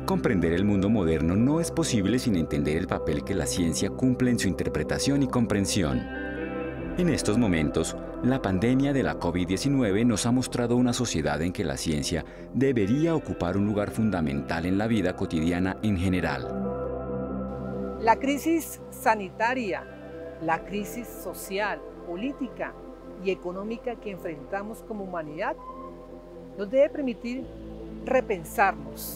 Comprender el mundo moderno no es posible sin entender el papel que la ciencia cumple en su interpretación y comprensión. En estos momentos, la pandemia de la COVID-19 nos ha mostrado una sociedad en que la ciencia debería ocupar un lugar fundamental en la vida cotidiana en general. La crisis sanitaria, la crisis social, política y económica que enfrentamos como humanidad nos debe permitir repensar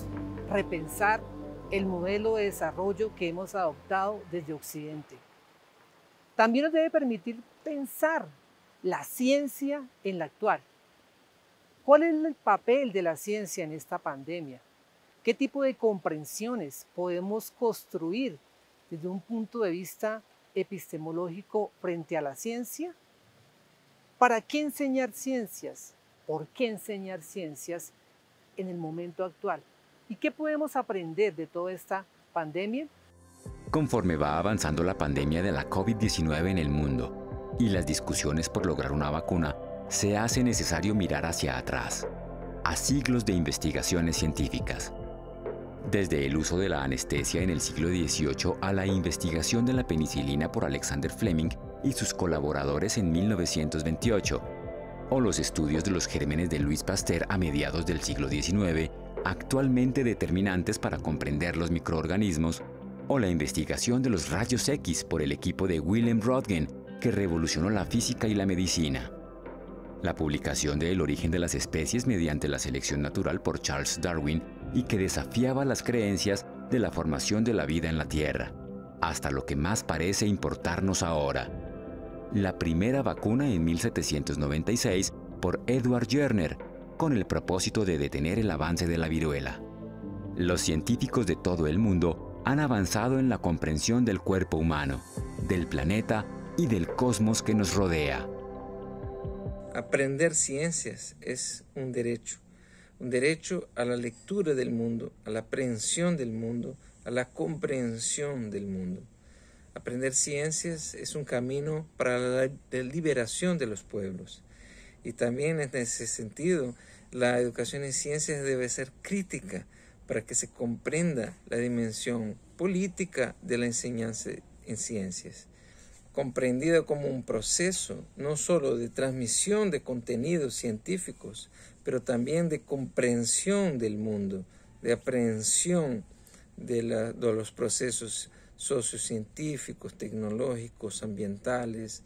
el modelo de desarrollo que hemos adoptado desde Occidente. También nos debe permitir pensar la ciencia en la actual. ¿Cuál es el papel de la ciencia en esta pandemia? ¿Qué tipo de comprensiones podemos construir desde un punto de vista epistemológico frente a la ciencia? ¿Para qué enseñar ciencias? ¿Por qué enseñar ciencias en el momento actual? ¿Y qué podemos aprender de toda esta pandemia? Conforme va avanzando la pandemia de la COVID-19 en el mundo y las discusiones por lograr una vacuna, se hace necesario mirar hacia atrás, a siglos de investigaciones científicas. Desde el uso de la anestesia en el siglo XVIII a la investigación de la penicilina por Alexander Fleming y sus colaboradores en 1928, o los estudios de los gérmenes de Louis Pasteur a mediados del siglo XIX, actualmente determinantes para comprender los microorganismos, o la investigación de los rayos X por el equipo de Wilhelm Röntgen, que revolucionó la física y la medicina. La publicación de El origen de las especies mediante la selección natural por Charles Darwin y que desafiaba las creencias de la formación de la vida en la Tierra, hasta lo que más parece importarnos ahora. La primera vacuna en 1796 por Edward Jenner, con el propósito de detener el avance de la viruela. Los científicos de todo el mundo han avanzado en la comprensión del cuerpo humano, del planeta y del cosmos que nos rodea. Aprender ciencias es un derecho a la lectura del mundo, a la aprehensión del mundo, a la comprensión del mundo. Aprender ciencias es un camino para la liberación de los pueblos. Y también en ese sentido, la educación en ciencias debe ser crítica para que se comprenda la dimensión política de la enseñanza en ciencias, comprendida como un proceso no solo de transmisión de contenidos científicos, pero también de comprensión del mundo, de aprehensión de los procesos sociocientíficos, tecnológicos, ambientales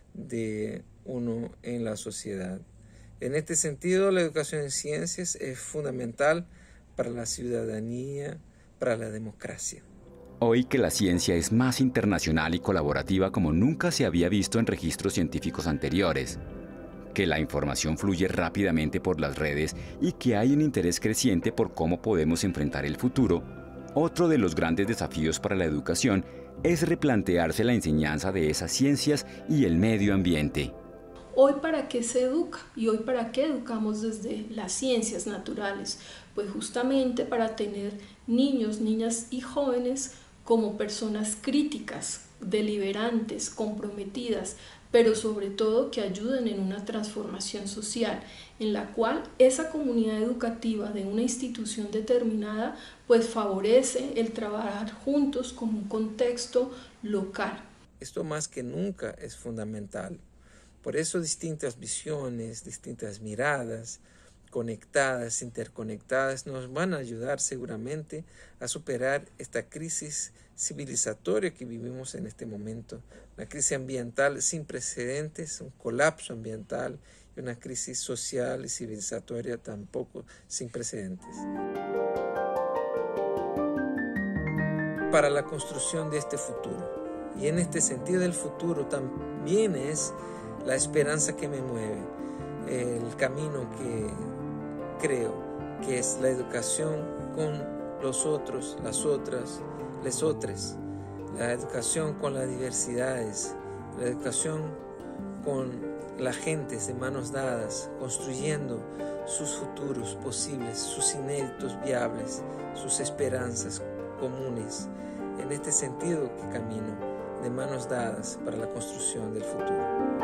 de uno en la sociedad. En este sentido, la educación en ciencias es fundamental para la ciudadanía, para la democracia. Hoy que la ciencia es más internacional y colaborativa como nunca se había visto en registros científicos anteriores, que la información fluye rápidamente por las redes y que hay un interés creciente por cómo podemos enfrentar el futuro, otro de los grandes desafíos para la educación es replantearse la enseñanza de esas ciencias y el medio ambiente. Hoy, ¿para qué se educa? Y hoy, ¿para qué educamos desde las ciencias naturales? Pues justamente para tener niños, niñas y jóvenes como personas críticas, deliberantes, comprometidas, pero sobre todo que ayuden en una transformación social, en la cual esa comunidad educativa de una institución determinada pues favorece el trabajar juntos con un contexto local. Esto más que nunca es fundamental. Por eso distintas visiones, distintas miradas, conectadas, interconectadas, nos van a ayudar seguramente a superar esta crisis civilizatoria que vivimos en este momento. Una crisis ambiental sin precedentes, un colapso ambiental y una crisis social y civilizatoria tampoco sin precedentes. Para la construcción de este futuro. Y en este sentido del futuro también es la esperanza que me mueve, el camino que creo que es la educación con los otros, las otras, les otros, la educación con las diversidades, la educación con la gente de manos dadas, construyendo sus futuros posibles, sus inéditos viables, sus esperanzas comunes. En este sentido que camino, de manos dadas para la construcción del futuro.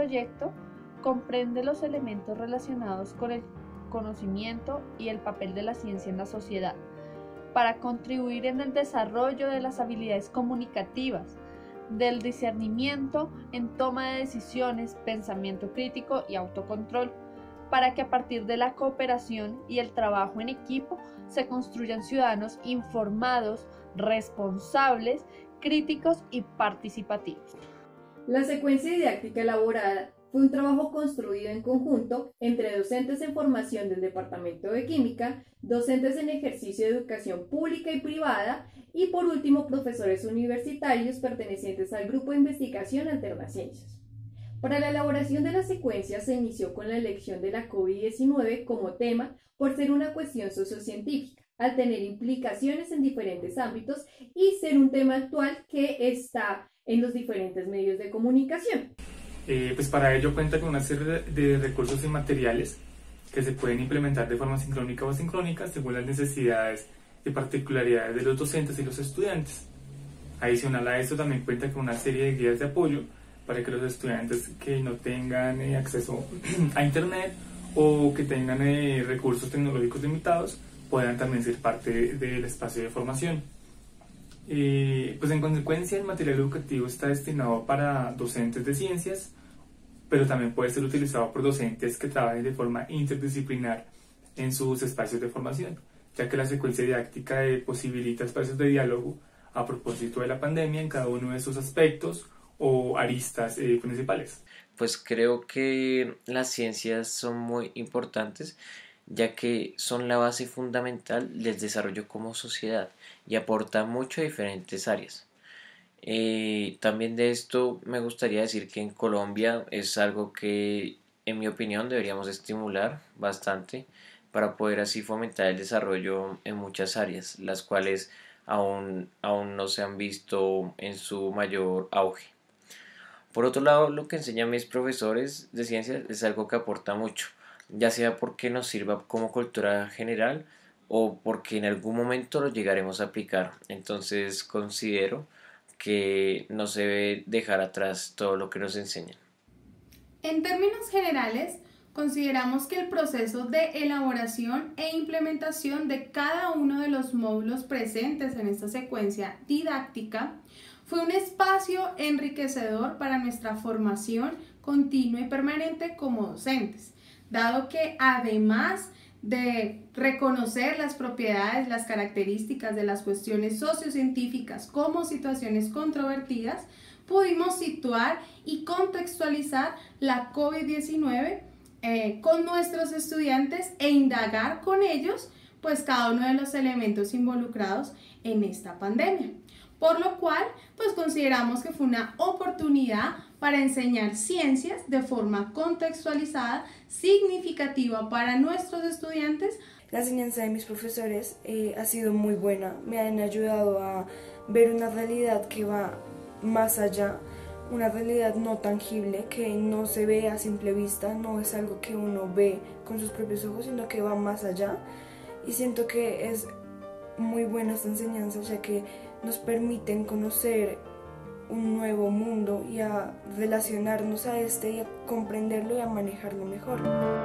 proyecto comprende los elementos relacionados con el conocimiento y el papel de la ciencia en la sociedad, para contribuir en el desarrollo de las habilidades comunicativas, del discernimiento en toma de decisiones, pensamiento crítico y autocontrol, para que a partir de la cooperación y el trabajo en equipo se construyan ciudadanos informados, responsables, críticos y participativos. La secuencia didáctica elaborada fue un trabajo construido en conjunto entre docentes en formación del Departamento de Química, docentes en ejercicio de educación pública y privada y por último profesores universitarios pertenecientes al Grupo de Investigación Alternaciencias. Para la elaboración de la secuencia se inició con la elección de la COVID-19 como tema por ser una cuestión sociocientífica, al tener implicaciones en diferentes ámbitos y ser un tema actual que está en los diferentes medios de comunicación. Pues para ello cuenta con una serie de recursos y materiales que se pueden implementar de forma sincrónica o asincrónica según las necesidades y particularidades de los docentes y los estudiantes. Adicional a esto también cuenta con una serie de guías de apoyo para que los estudiantes que no tengan acceso a internet o que tengan recursos tecnológicos limitados puedan también ser parte del espacio de formación. Pues en consecuencia el material educativo está destinado para docentes de ciencias, pero también puede ser utilizado por docentes que trabajen de forma interdisciplinar en sus espacios de formación, ya que la secuencia didáctica posibilita espacios de diálogo a propósito de la pandemia en cada uno de sus aspectos o aristas principales. Pues creo que las ciencias son muy importantes, ya que son la base fundamental del desarrollo como sociedad y aportan mucho a diferentes áreas. También de esto me gustaría decir que en Colombia es algo que en mi opinión deberíamos estimular bastante para poder así fomentar el desarrollo en muchas áreas, las cuales aún no se han visto en su mayor auge. Por otro lado, lo que enseñan mis profesores de ciencias es algo que aporta mucho, ya sea porque nos sirva como cultura general o porque en algún momento lo llegaremos a aplicar. Entonces considero que no se debe dejar atrás todo lo que nos enseñan. En términos generales, consideramos que el proceso de elaboración e implementación de cada uno de los módulos presentes en esta secuencia didáctica fue un espacio enriquecedor para nuestra formación continua y permanente como docentes, dado que además de reconocer las propiedades, las características de las cuestiones sociocientíficas como situaciones controvertidas, pudimos situar y contextualizar la COVID-19 con nuestros estudiantes e indagar con ellos pues cada uno de los elementos involucrados en esta pandemia. Por lo cual, pues consideramos que fue una oportunidad para enseñar ciencias de forma contextualizada, significativa para nuestros estudiantes. La enseñanza de mis profesores ha sido muy buena, me han ayudado a ver una realidad que va más allá, una realidad no tangible, que no se ve a simple vista, no es algo que uno ve con sus propios ojos, sino que va más allá. Y siento que es muy buena esta enseñanza, ya que nos permiten conocer un nuevo mundo y a relacionarnos a este y a comprenderlo y a manejarlo mejor.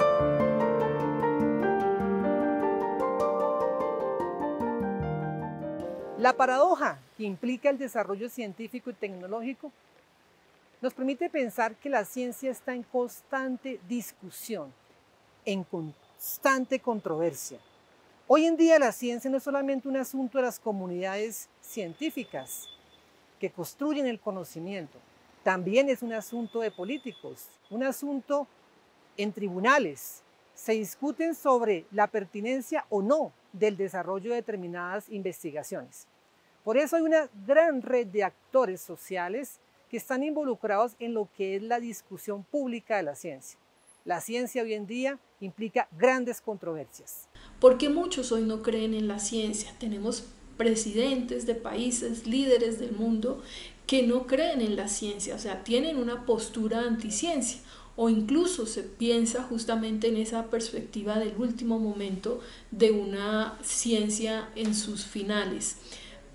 La paradoja que implica el desarrollo científico y tecnológico nos permite pensar que la ciencia está en constante discusión, en constante controversia. Hoy en día la ciencia no es solamente un asunto de las comunidades científicas que construyen el conocimiento, también es un asunto de políticos, un asunto en tribunales. Se discuten sobre la pertinencia o no del desarrollo de determinadas investigaciones. Por eso hay una gran red de actores sociales que están involucrados en lo que es la discusión pública de la ciencia. La ciencia hoy en día implica grandes controversias. Porque muchos hoy no creen en la ciencia. Tenemos presidentes de países, líderes del mundo que no creen en la ciencia, o sea, tienen una postura anticiencia, o incluso se piensa justamente en esa perspectiva del último momento de una ciencia en sus finales.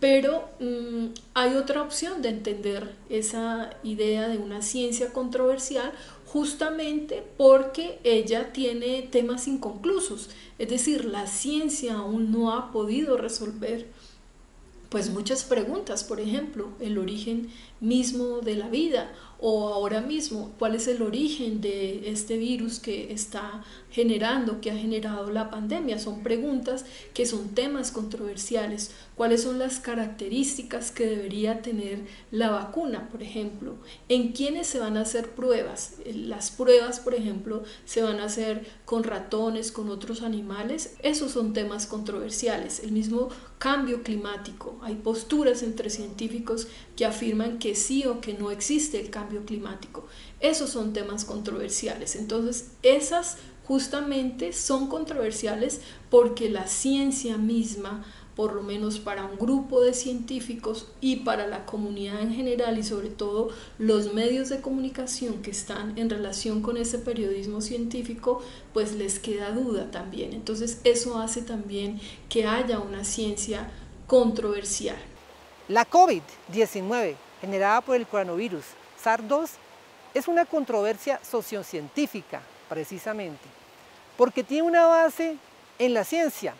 Pero hay otra opción de entender esa idea de una ciencia controversial, justamente porque ella tiene temas inconclusos, es decir, la ciencia aún no ha podido resolver pues muchas preguntas, por ejemplo, el origen mismo de la vida, o ahora mismo, cuál es el origen de este virus que está generando, que ha generado la pandemia. Son preguntas que son temas controversiales. ¿Cuáles son las características que debería tener la vacuna, por ejemplo? ¿En quiénes se van a hacer pruebas? Las pruebas, por ejemplo, se van a hacer con ratones, con otros animales. Esos son temas controversiales. El mismo cambio climático. Hay posturas entre científicos que afirman que sí o que no existe el cambio climático. Esos son temas controversiales. Entonces, esas justamente son controversiales porque la ciencia misma, por lo menos para un grupo de científicos y para la comunidad en general, y sobre todo los medios de comunicación que están en relación con ese periodismo científico, pues les queda duda también. Entonces eso hace también que haya una ciencia controversial. La COVID-19, generada por el coronavirus SARS-2, es una controversia sociocientífica, precisamente, porque tiene una base en la ciencia.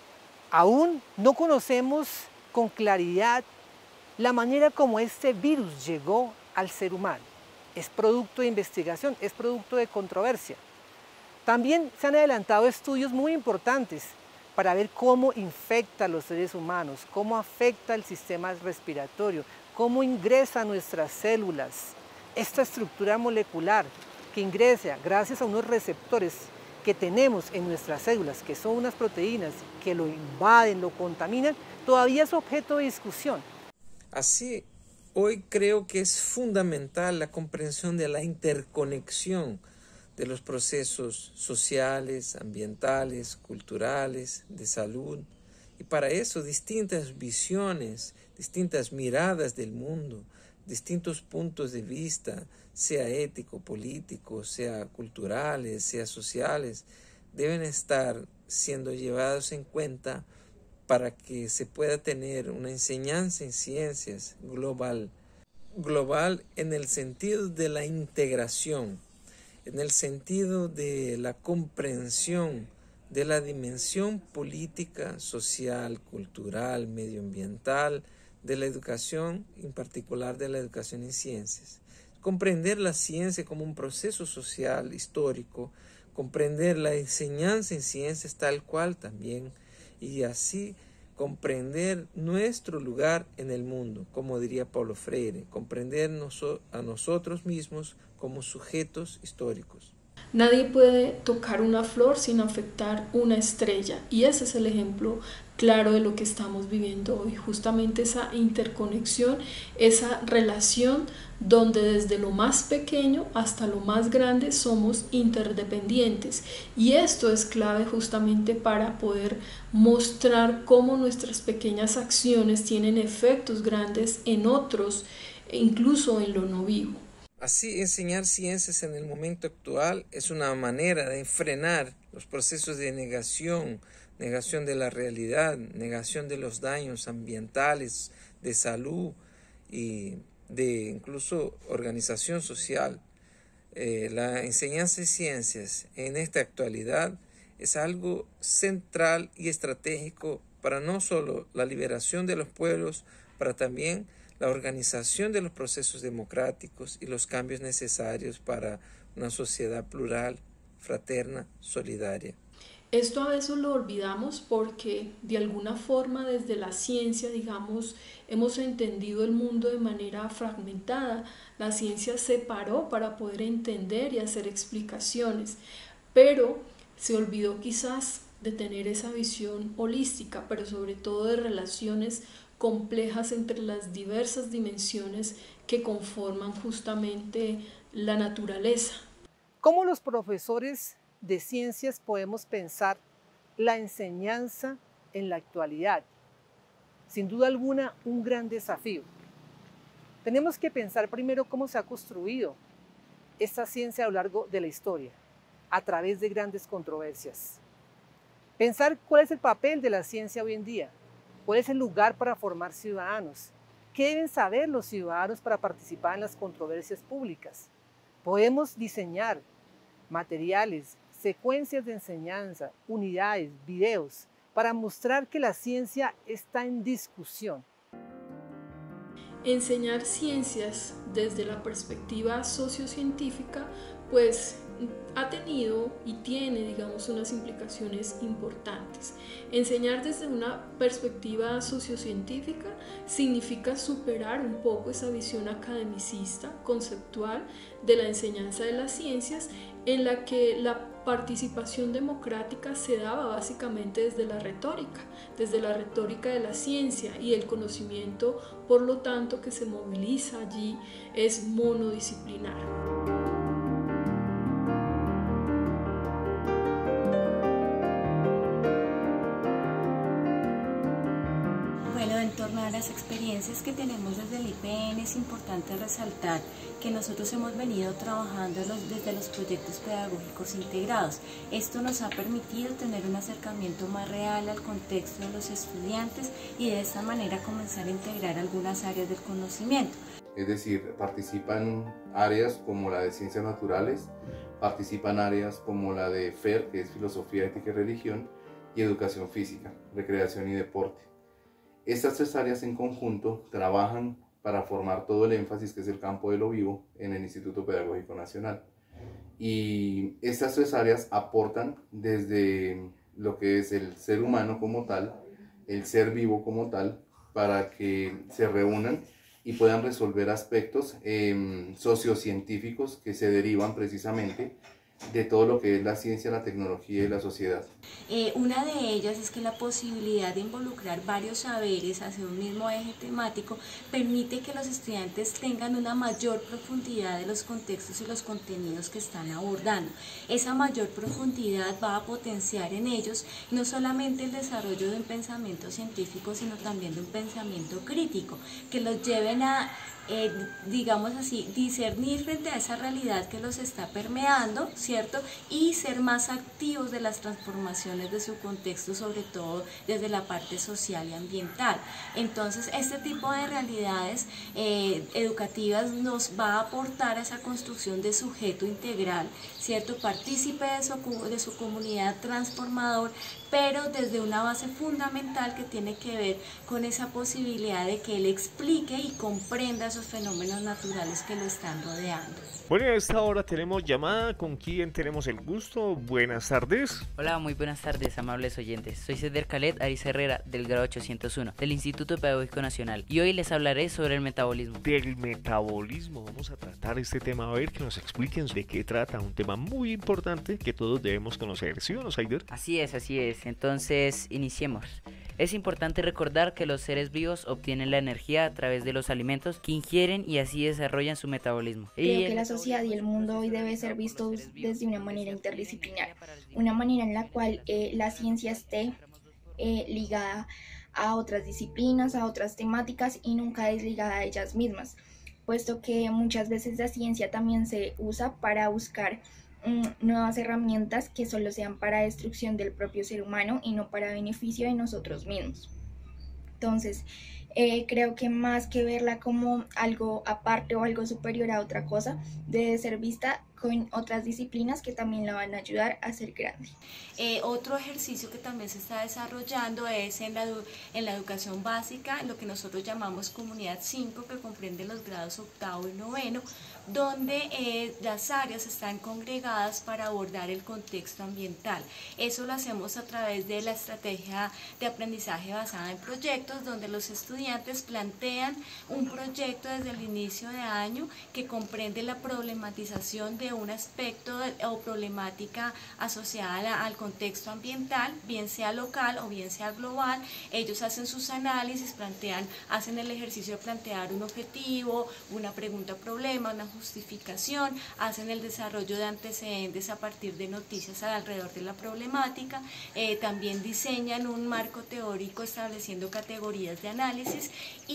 Aún no conocemos con claridad la manera como este virus llegó al ser humano. Es producto de investigación, es producto de controversia. También se han adelantado estudios muy importantes para ver cómo infecta a los seres humanos, cómo afecta el sistema respiratorio, cómo ingresa a nuestras células. Esta estructura molecular que ingresa gracias a unos receptores que tenemos en nuestras células, que son unas proteínas que lo invaden, lo contaminan, todavía es objeto de discusión. Así, hoy creo que es fundamental la comprensión de la interconexión de los procesos sociales, ambientales, culturales, de salud, y para eso distintas visiones, distintas miradas del mundo, distintos puntos de vista, sea ético, político, sea culturales, sea sociales, deben estar siendo llevados en cuenta para que se pueda tener una enseñanza en ciencias global en el sentido de la integración, en el sentido de la comprensión de la dimensión política, social, cultural, medioambiental, de la educación, en particular de la educación en ciencias. Comprender la ciencia como un proceso social, histórico, comprender la enseñanza en ciencias tal cual también, y así comprender nuestro lugar en el mundo, como diría Paulo Freire, comprender a nosotros mismos como sujetos históricos. Nadie puede tocar una flor sin afectar una estrella, y ese es el ejemplo claro de lo que estamos viviendo hoy, justamente esa interconexión, esa relación donde desde lo más pequeño hasta lo más grande somos interdependientes, y esto es clave justamente para poder mostrar cómo nuestras pequeñas acciones tienen efectos grandes en otros, incluso en lo no vivo. Así, enseñar ciencias en el momento actual es una manera de frenar los procesos de negación de la realidad, negación de los daños ambientales, de salud y de incluso organización social. La enseñanza de ciencias en esta actualidad es algo central y estratégico para no solo la liberación de los pueblos, para también la organización de los procesos democráticos y los cambios necesarios para una sociedad plural, fraterna, solidaria. Esto a veces lo olvidamos porque de alguna forma desde la ciencia, digamos, hemos entendido el mundo de manera fragmentada. La ciencia se paró para poder entender y hacer explicaciones, pero se olvidó quizás de tener esa visión holística, pero sobre todo de relaciones complejas entre las diversas dimensiones que conforman justamente la naturaleza. ¿Cómo los profesores de ciencias podemos pensar la enseñanza en la actualidad? Sin duda alguna, un gran desafío. Tenemos que pensar primero cómo se ha construido esta ciencia a lo largo de la historia, a través de grandes controversias. Pensar cuál es el papel de la ciencia hoy en día. ¿Cuál es el lugar para formar ciudadanos? ¿Qué deben saber los ciudadanos para participar en las controversias públicas? Podemos diseñar materiales, secuencias de enseñanza, unidades, videos, para mostrar que la ciencia está en discusión. Enseñar ciencias desde la perspectiva sociocientífica, pues ha tenido y tiene, digamos, unas implicaciones importantes. Enseñar desde una perspectiva sociocientífica significa superar un poco esa visión academicista, conceptual de la enseñanza de las ciencias, en la que la participación democrática se daba básicamente desde la retórica de la ciencia, y el conocimiento, por lo tanto, que se moviliza allí es monodisciplinar. A las experiencias que tenemos desde el IPN, es importante resaltar que nosotros hemos venido trabajando desde los proyectos pedagógicos integrados. Esto nos ha permitido tener un acercamiento más real al contexto de los estudiantes y de esta manera comenzar a integrar algunas áreas del conocimiento. Es decir, participan áreas como la de ciencias naturales, participan áreas como la de FER, que es filosofía, ética y religión, y educación física, recreación y deporte. Estas tres áreas en conjunto trabajan para formar todo el énfasis que es el campo de lo vivo en el Instituto Pedagógico Nacional. Y estas tres áreas aportan desde lo que es el ser humano como tal, el ser vivo como tal, para que se reúnan y puedan resolver aspectos sociocientíficos que se derivan precisamente de todo lo que es la ciencia, la tecnología y la sociedad. Una de ellas es que la posibilidad de involucrar varios saberes hacia un mismo eje temático permite que los estudiantes tengan una mayor profundidad de los contextos y los contenidos que están abordando. Esa mayor profundidad va a potenciar en ellos no solamente el desarrollo de un pensamiento científico, sino también de un pensamiento crítico, que los lleven a digamos así, discernir frente a esa realidad que los está permeando, ¿cierto? Y ser más activos de las transformaciones de su contexto, sobre todo desde la parte social y ambiental. Entonces, este tipo de realidades educativas nos va a aportar a esa construcción de sujeto integral, ¿cierto? Partícipe de su comunidad, transformador, pero desde una base fundamental que tiene que ver con esa posibilidad de que él explique y comprenda esos fenómenos naturales que lo están rodeando. Bueno, a esta hora tenemos llamada. ¿Con quién tenemos el gusto? Buenas tardes. Hola, muy buenas tardes, amables oyentes. Soy Ceder Khaled Ariza Herrera, del grado 801, del Instituto Pedagógico Nacional, y hoy les hablaré sobre el metabolismo. Del metabolismo, vamos a tratar este tema, a ver que nos expliquen de qué trata, un tema muy importante que todos debemos conocer, ¿sí o no, Saider? Así es, entonces iniciemos. Es importante recordar que los seres vivos obtienen la energía a través de los alimentos que ingieren y así desarrollan su metabolismo. Creo que la sociedad y el mundo hoy debe ser visto desde una manera interdisciplinar, una manera en la cual la ciencia esté ligada a otras disciplinas, a otras temáticas y nunca desligada a ellas mismas, puesto que muchas veces la ciencia también se usa para buscar nuevas herramientas que solo sean para destrucción del propio ser humano y no para beneficio de nosotros mismos. Entonces, creo que más que verla como algo aparte o algo superior a otra cosa, debe ser vista con otras disciplinas que también la van a ayudar a ser grande. Otro ejercicio que también se está desarrollando es en la educación básica, lo que nosotros llamamos Comunidad 5, que comprende los grados 8º y 9º, donde las áreas están congregadas para abordar el contexto ambiental. Eso lo hacemos a través de la estrategia de aprendizaje basada en proyectos, donde los estudiantes plantean un proyecto desde el inicio de año que comprende la problematización de un aspecto o problemática asociada al contexto ambiental, bien sea local o bien sea global. Ellos hacen sus análisis, hacen el ejercicio de plantear un objetivo, una pregunta-problema, una justificación, hacen el desarrollo de antecedentes a partir de noticias alrededor de la problemática, también diseñan un marco teórico estableciendo categorías de análisis tesis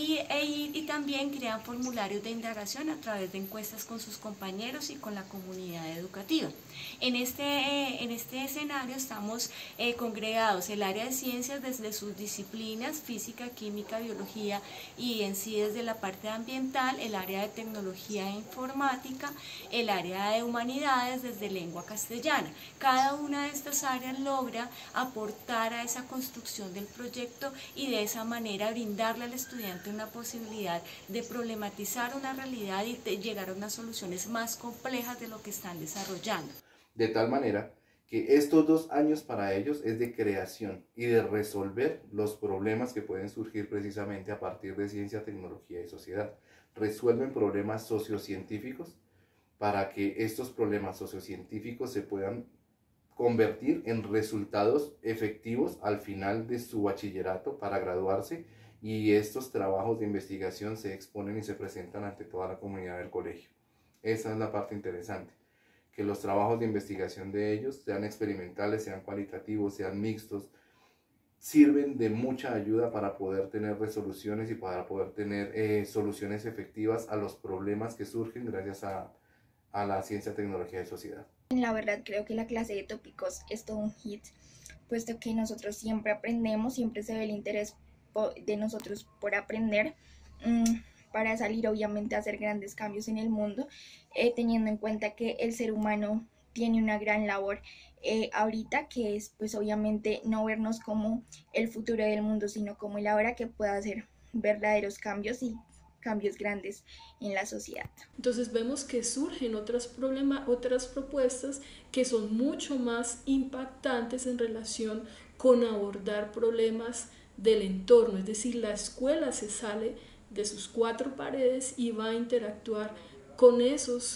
y también crean formularios de indagación a través de encuestas con sus compañeros y con la comunidad educativa. En este escenario estamos congregados el área de ciencias desde sus disciplinas, física, química, biología y en sí desde la parte ambiental, el área de tecnología e informática, el área de humanidades desde lengua castellana. Cada una de estas áreas logra aportar a esa construcción del proyecto y de esa manera brindarle al estudiante una posibilidad de problematizar una realidad y de llegar a unas soluciones más complejas de lo que están desarrollando. De tal manera que estos 2 años para ellos es de creación y de resolver los problemas que pueden surgir precisamente a partir de ciencia, tecnología y sociedad. Resuelven problemas sociocientíficos para que estos problemas sociocientíficos se puedan convertir en resultados efectivos al final de su bachillerato para graduarse, y estos trabajos de investigación se exponen y se presentan ante toda la comunidad del colegio. Esa es la parte interesante, que los trabajos de investigación de ellos, sean experimentales, sean cualitativos, sean mixtos, sirven de mucha ayuda para poder tener resoluciones y para poder tener soluciones efectivas a los problemas que surgen gracias a la ciencia, tecnología y sociedad. La verdad creo que la clase de tópicos es todo un hit, puesto que nosotros siempre aprendemos, siempre se ve el interés de nosotros por aprender, para salir obviamente a hacer grandes cambios en el mundo, teniendo en cuenta que el ser humano tiene una gran labor ahorita, que es pues obviamente no vernos como el futuro del mundo, sino como el ahora, que pueda hacer verdaderos cambios y cambios grandes en la sociedad. Entonces vemos que surgen otras propuestas que son mucho más impactantes en relación con abordar problemas del entorno, es decir, la escuela se sale de sus 4 paredes y va a interactuar con esos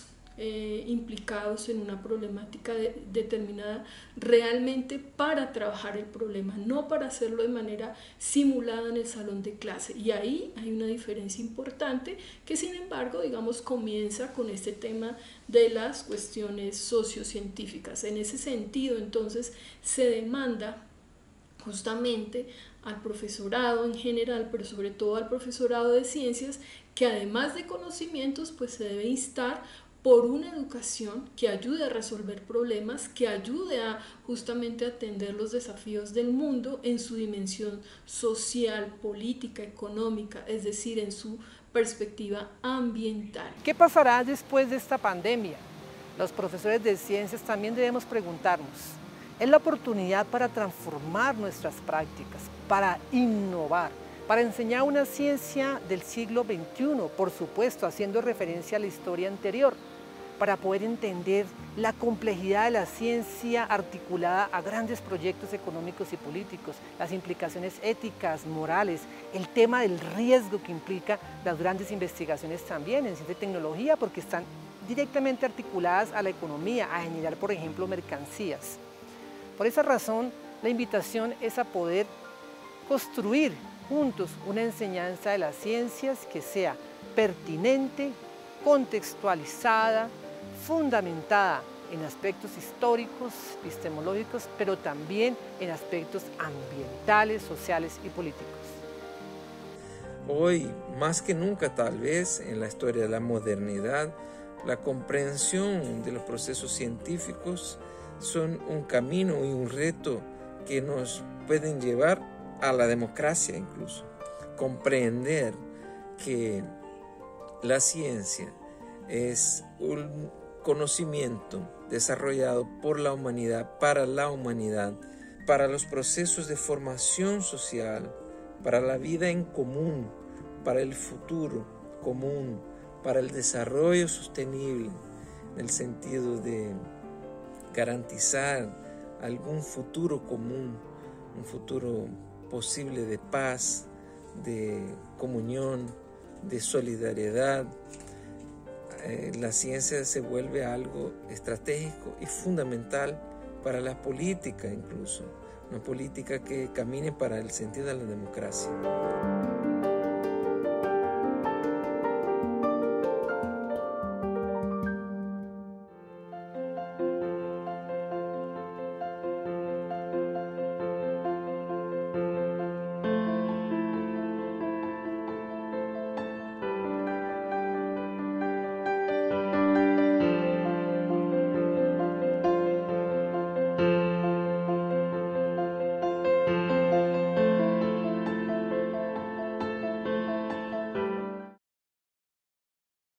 implicados en una problemática determinada realmente para trabajar el problema, no para hacerlo de manera simulada en el salón de clase. Y ahí hay una diferencia importante que, sin embargo, digamos, comienza con este tema de las cuestiones sociocientíficas. En ese sentido, entonces, se demanda justamente al profesorado en general, pero sobre todo al profesorado de ciencias, que además de conocimientos, pues se debe instar por una educación que ayude a resolver problemas, que ayude a justamente atender los desafíos del mundo en su dimensión social, política, económica, es decir, en su perspectiva ambiental. ¿Qué pasará después de esta pandemia? Los profesores de ciencias también debemos preguntarnos. Es la oportunidad para transformar nuestras prácticas, para innovar, para enseñar una ciencia del siglo XXI, por supuesto, haciendo referencia a la historia anterior, para poder entender la complejidad de la ciencia articulada a grandes proyectos económicos y políticos, las implicaciones éticas, morales, el tema del riesgo que implica las grandes investigaciones también en ciencia y tecnología, porque están directamente articuladas a la economía, a generar, por ejemplo, mercancías. Por esa razón, la invitación es a poder construir juntos una enseñanza de las ciencias que sea pertinente, contextualizada, fundamentada en aspectos históricos, epistemológicos, pero también en aspectos ambientales, sociales y políticos. Hoy, más que nunca tal vez, en la historia de la modernidad, la comprensión de los procesos científicos son un camino y un reto que nos pueden llevar a la democracia incluso. Comprender que la ciencia es un conocimiento desarrollado por la humanidad, para los procesos de formación social, para la vida en común, para el futuro común, para el desarrollo sostenible, en el sentido de garantizar algún futuro común, un futuro posible de paz, de comunión, de solidaridad. La ciencia se vuelve algo estratégico y fundamental para la política incluso, una política que camine para el sentido de la democracia.